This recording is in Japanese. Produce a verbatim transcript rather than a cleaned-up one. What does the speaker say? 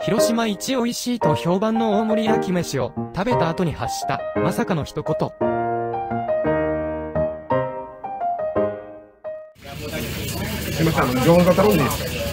広島一美味しいと評判の大盛り焼き飯を食べた後に発したまさかの一言。 すいません、あの餃子頼んでいいですか？